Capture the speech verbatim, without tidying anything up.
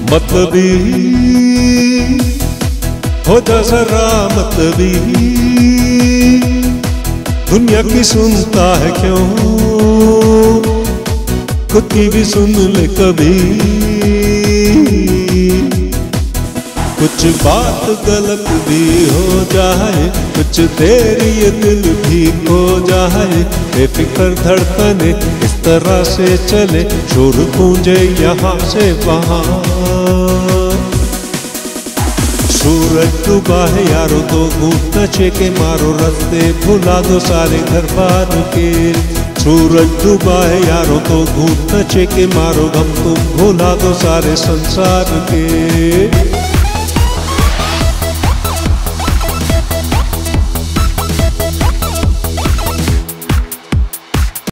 मतलबी हो जा जरा मतलबी, दुनिया की सुनता है क्यों, खुद की भी सुन ले कभी। कुछ बात गलत भी हो जाए, कुछ देर ये दिल ठीक हो जाए, बेफिक्र धड़कने इस तरह से चले, शोर गूंजे यहाँ से वहाँ। सूरज डूबा है यारो तो घूट नशे के मारो, रास्ते भुला दो सारे घर बार के। सूरज डूबा है यारो तो घूट नशे के मारो, गम तुम भुला दो सारे संसार के।